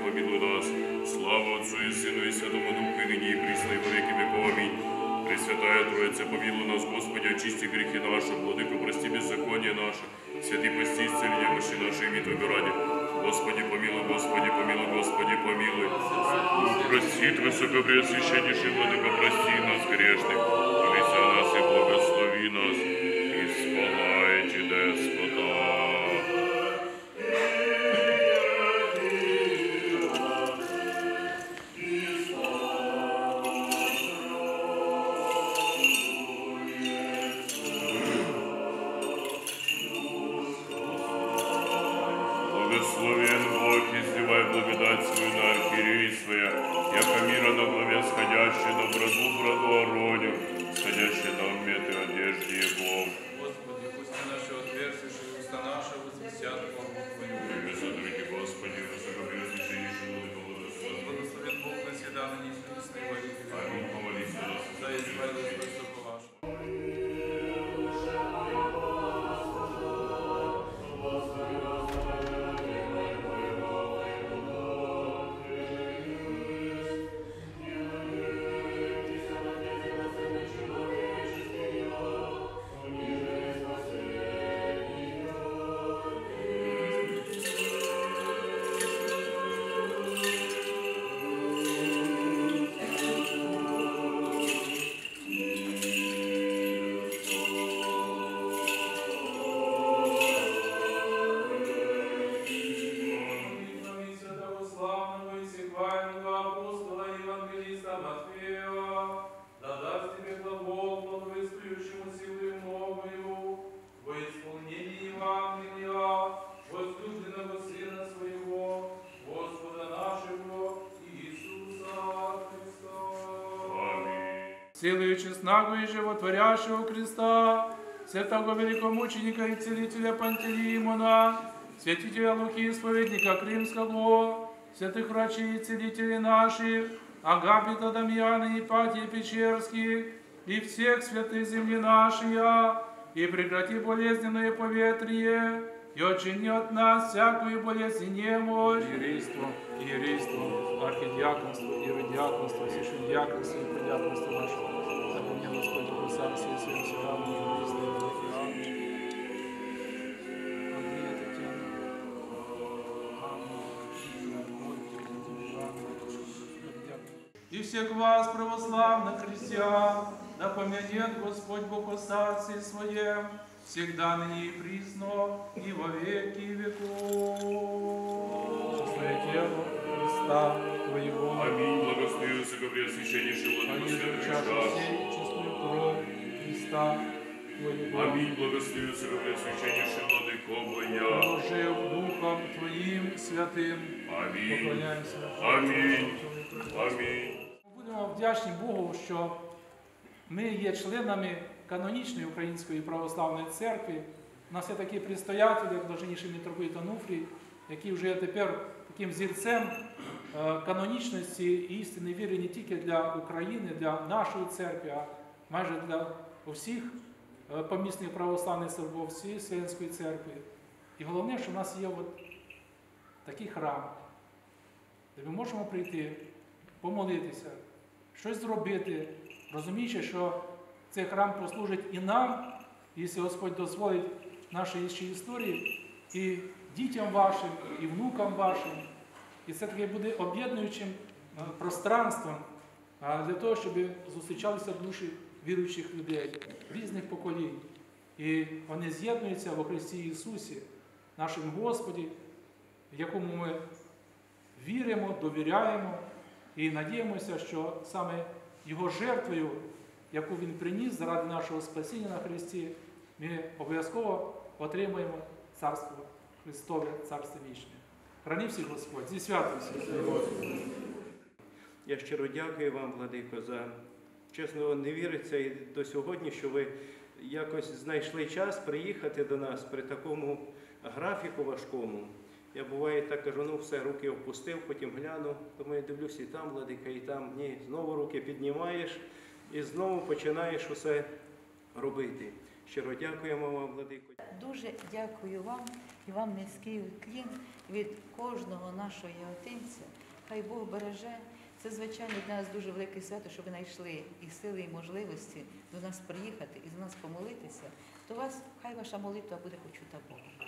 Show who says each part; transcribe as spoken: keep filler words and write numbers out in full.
Speaker 1: помилуй нас. Слава Отцу и Сыну и Святому Духу, и ныне и присно, и во веки веков. Аминь. Пресвятая Троица, помилуй нас, Господи, очисти грехи наши, Владыка, прости беззаконие наше, святый пости, исцели немощи наши, ими Твои ради. Господи, помилуй, Господи, помилуй, Господи, помилуй. Прости, Высокопреосвященнейший Владыка, прости нас, грешных, молись о нас и благослови нас, и спалайте, Деспота. Благословен Бог, изливай благодать свою на архиереи своя, яко мира на главе сходящий, доброту броду ороню, сходящий на уметы одежде Его.
Speaker 2: Господи, пусти наши отверстия, и уста наши возвестят хвалу Твою.
Speaker 1: Пресвятый Господи, Высокопреосвященнейший Владыка, благослови.
Speaker 2: Благословен Бог навсегда, ныне и присно, и во веки веков.
Speaker 1: Аминь, помолись за нас.
Speaker 2: Да избавил Твой стопы ваши.
Speaker 3: Силою честного и животворящего креста, святого великомученика и целителя Пантелеймона, святителя Луки, исповедника Кримского, святых врачей и целителей наших, Агапита, Дамьяна, Ипатия Печерских, и всех святых земли нашей, и прекрати болезненное поветрие, и отчини от нас всякую болезнь и немощь.
Speaker 4: Иерейство, иерейство, архидиаконство, иродиаконство, священдиаконство и предиаконство наше. Запомни, Господи, в царстве своем святом, и в Христе, и в Христе. Андрея Татьяна.
Speaker 3: И всех вас, православных христиан, да помянет Господь Бог о царстве своем, всегда ныне и присно, и во веки веков.
Speaker 4: Честное тело Христа Твоего.
Speaker 1: Аминь. Благослови Высокопреосвященнейший Владыка, святых чаш.
Speaker 4: Честную кровь Христа Твоего.
Speaker 1: Аминь. Благослови Высокопреосвященнейший Владыко моя.
Speaker 3: Положив Духом Твоим святим.
Speaker 1: Аминь.
Speaker 4: Поклоняємося.
Speaker 1: Амінь. Амінь.
Speaker 3: Будемо вдячні Богу, що ми є членами канонічної Української православної церкви. У нас є такі предстоятелі, як блаженніший митрополит Онуфрій, який вже є тепер таким зірцем канонічності і істинної віри не тільки для України, для нашої церкви, а майже для всіх помісних православних церков, всієї Вселенської церкви. І головне, що в нас є от такий храм, де ми можемо прийти, помолитися, щось зробити, розуміючи, що цей храм послужить і нам, якщо Господь дозволить нашій ще історії, і дітям вашим, і внукам вашим. І це таке буде об'єднуючим пространством для того, щоб зустрічалися душі віруючих людей різних поколінь. І вони з'єднуються во Христі Ісусі, нашому Господі, якому ми віримо, довіряємо і надіємося, що саме Його жертвою, яку Він приніс заради нашого спасіння на Христі, ми обов'язково отримаємо Царство Христове, Царство Вічне. Храни всіх Господь, зі святом всіх.
Speaker 5: Я щиро дякую вам, Владико, за чесно, не віриться і до сьогодні, що ви якось знайшли час приїхати до нас при такому графіку важкому. Я буває так кажу, ну все, руки опустив, потім гляну, тому я дивлюсь і там, Владика, і там. Ні, знову руки піднімаєш і знову починаєш усе робити. Щиро дякуємо вам, владико.
Speaker 6: Дуже дякую вам і вам низький уклін від кожного нашого яготинця. Хай Бог береже. Це, звичайно, для нас дуже велике свято, що ви знайшли і сили, і можливості до нас приїхати і за нас помолитися. То вас, хай ваша молитва буде почута Богом.